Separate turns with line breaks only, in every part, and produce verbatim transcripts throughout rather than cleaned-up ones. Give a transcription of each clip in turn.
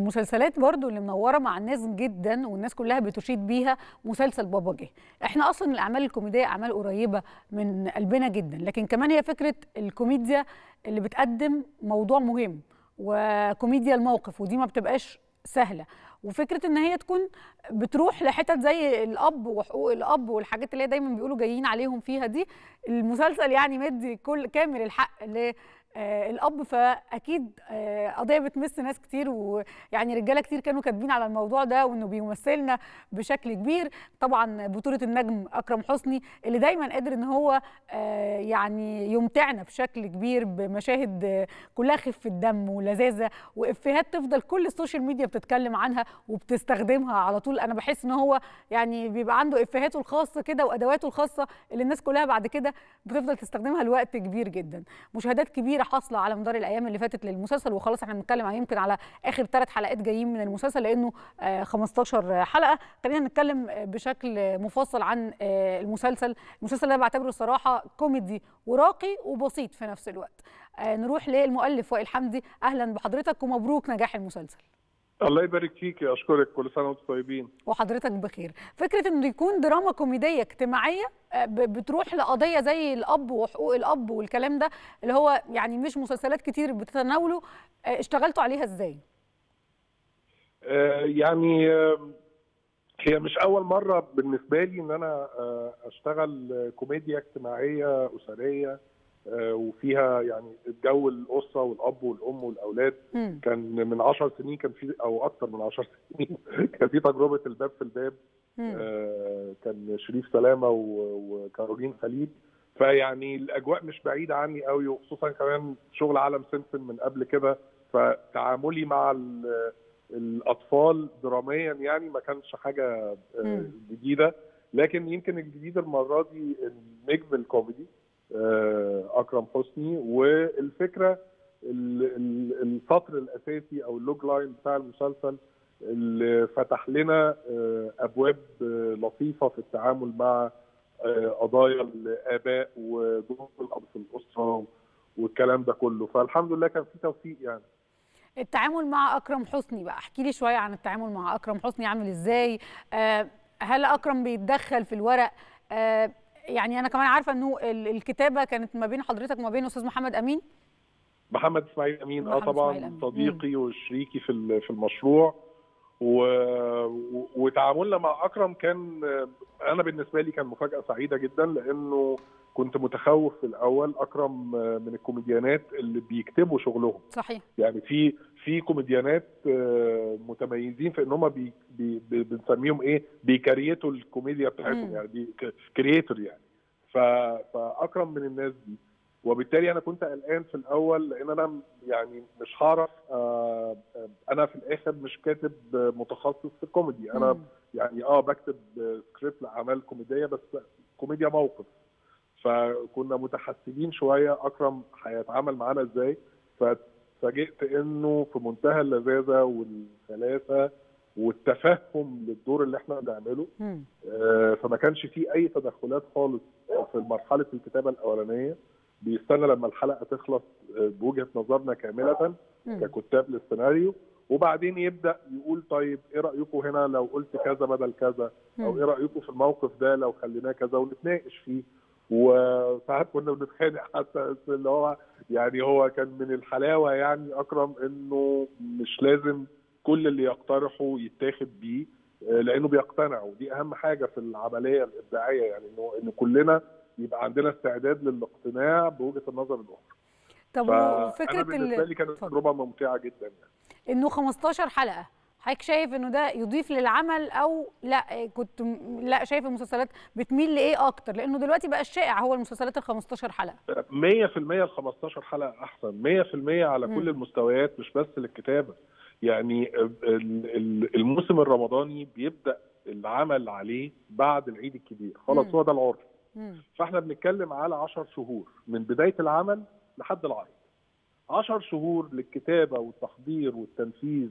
المسلسلات برضو اللي منوره مع الناس جدا والناس كلها بتشيد بيها مسلسل بابا جه. احنا اصلا الاعمال الكوميديه اعمال قريبه من قلبنا جدا، لكن كمان هي فكره الكوميديا اللي بتقدم موضوع مهم وكوميديا الموقف، ودي ما بتبقاش سهله، وفكره ان هي تكون بتروح لحتت زي الاب وحقوق الاب والحاجات اللي هي دايما بيقولوا جايين عليهم فيها دي. المسلسل يعني مدي كل كامل الحق ل آه الاب، فاكيد آه قضيه بتمس ناس كتير، ويعني رجاله كتير كانوا كاتبين على الموضوع ده وانه بيمثلنا بشكل كبير. طبعا بطوله النجم اكرم حسني اللي دايما قادر ان هو آه يعني يمتعنا بشكل كبير بمشاهد آه كلها خفه دم ولذاذه وافيهات تفضل كل السوشيال ميديا بتتكلم عنها وبتستخدمها على طول. انا بحس ان هو يعني بيبقى عنده افيهاته الخاصه كده وادواته الخاصه اللي الناس كلها بعد كده بتفضل تستخدمها لوقت كبير جدا. مشاهدات كبيره حاصله على مدار الايام اللي فاتت للمسلسل، وخلاص احنا بنتكلم عن يمكن على اخر ثلاث حلقات جايين من المسلسل لانه خمستاشر حلقه. خلينا نتكلم بشكل مفصل عن المسلسل. المسلسل ده بعتبره الصراحه كوميدي وراقي وبسيط في نفس الوقت. نروح للمؤلف وائل حمدي. اهلا بحضرتك ومبروك نجاح المسلسل.
الله يبارك فيكي، اشكرك، كل سنه وانتم طيبين.
وحضرتك بخير. فكره انه يكون دراما كوميديه اجتماعيه بتروح لقضيه زي الاب وحقوق الاب والكلام ده اللي هو يعني مش مسلسلات كتير بتتناوله، اشتغلتوا عليها ازاي؟
آه يعني آه هي مش اول مره بالنسبه لي ان انا آه اشتغل كوميديا اجتماعيه اسريه وفيها يعني الجو الاسره والاب والام والاولاد. م. كان من عشر سنين كان في او اكثر من عشر سنين كان في تجربه الباب في الباب. آه كان شريف سلامه وكارولين خليل، فيعني الاجواء مش بعيده عني قوي، وخصوصا كمان شغل عالم سمسم من قبل كده، فتعاملي مع الاطفال دراميا يعني ما كانش حاجه آه جديده. لكن يمكن الجديد المره دي النجم الكوميدي اكرم حسني، والفكره السطر الاساسي او اللوج لاين بتاع المسلسل اللي فتح لنا ابواب لطيفه في التعامل مع قضايا الاباء ودور الاب في الاسره والكلام ده كله، فالحمد لله كان في توفيق. يعني
التعامل مع اكرم حسني بقى، احكي لي شويه عن التعامل مع اكرم حسني عامل ازاي؟ هل اكرم بيتدخل في الورق؟ يعني انا كمان عارفه انه الكتابه كانت ما بين حضرتك وما بين استاذ محمد امين.
محمد اسماعيل امين اه طبعا أمين. صديقي مم. وشريكي في في المشروع، و... وتعاملنا مع اكرم كان انا بالنسبه لي كان مفاجاه سعيده جدا، لانه كنت متخوف في الاول. اكرم من الكوميديانات اللي بيكتبوا شغلهم.
صحيح.
يعني في في كوميديانات متميزين في ان هم بي بي بنسميهم ايه بيكريتوا الكوميديا بتاعتهم. م. يعني بي كرييتور يعني. فاكرم من الناس دي، وبالتالي انا كنت قلقان في الاول لان انا يعني مش هعرف. انا في الاخر مش كاتب متخصص في الكوميدي، انا م. يعني اه بكتب سكريبت لاعمال كوميديه بس كوميديا موقف، فكنا متحسبين شويه اكرم هيتعامل معانا ازاي. ففاجئت انه في منتهى اللذاذه والسلاسه والتفهم للدور اللي احنا بنعمله. آه فما كانش فيه اي تدخلات خالص في مرحله الكتابه الاولانيه. بيستنى لما الحلقه تخلص بوجهه نظرنا كامله ككتاب للسيناريو، وبعدين يبدا يقول طيب ايه رايكم هنا لو قلت كذا بدل كذا، او ايه رايكم في الموقف ده لو خليناه كذا، ونتناقش فيه. وساعات كنا بنتخانق حتى، اللي هو يعني هو كان من الحلاوه يعني اكرم انه مش لازم كل اللي يقترحه يتاخد بيه، لانه بيقتنع، ودي اهم حاجه في العمليه الابداعيه، يعني انه ان كلنا يبقى عندنا استعداد للاقتناع بوجهه النظر الاخرى.
طب وفكره
بالنسبه لي كانت تجربه ممتعه جدا. يعني
انه خمستاشر حلقه، حضرتك شايف انه ده يضيف للعمل او لا؟ كنت لا شايف المسلسلات بتميل لايه اكتر؟ لانه دلوقتي بقى الشائع هو المسلسلات ال خمستاشر حلقه.
مية في المية ال خمستاشر حلقه احسن، مية في المية على كل م. المستويات، مش بس للكتابه. يعني الموسم الرمضاني بيبدا العمل عليه بعد العيد الكبير، خلاص هو ده العرف. فاحنا بنتكلم على عشر شهور من بدايه العمل لحد العرض. عشر شهور للكتابه والتحضير والتنفيذ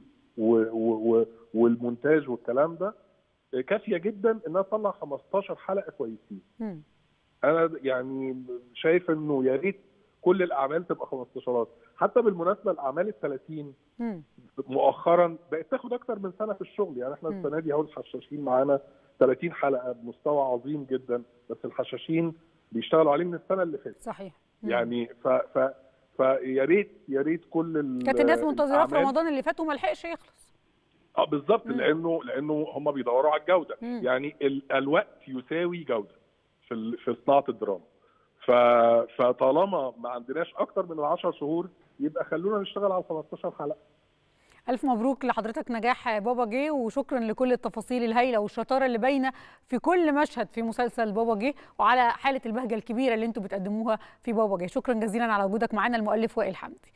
والمونتاج والكلام ده كافيه جدا انها تطلع خمستاشر حلقه كويسين. انا يعني شايف انه يا ريت كل الاعمال تبقى خمستاشرات. حتى بالمناسبه الاعمال ال ثلاثين مؤخرا بقت تاخد اكتر من سنه في الشغل. يعني احنا السنه دي اهو الحشاشين معانا ثلاثين حلقه بمستوى عظيم جدا، بس الحشاشين بيشتغلوا عليه من السنه اللي فاتت.
صحيح. مم.
يعني ف ف فيا ريت يا ريت كل
كانت الناس منتظراه في رمضان اللي فات وما لحقش يخلص.
اه بالظبط، لانه لانه هم بيدوروا على الجوده. مم. يعني ال... الوقت يساوي جوده في في صناعه الدراما. ف... فطالما ما عندناش اكتر من العشر شهور يبقى خلونا نشتغل على خمستاشر حلقه.
ألف مبروك لحضرتك نجاح بابا جه، وشكرا لكل التفاصيل الهائلة والشطارة اللي باينة في كل مشهد في مسلسل بابا جه، وعلى حالة البهجة الكبيرة اللي انتوا بتقدموها في بابا جه. شكرا جزيلا على وجودك معنا المؤلف وائل حمدي.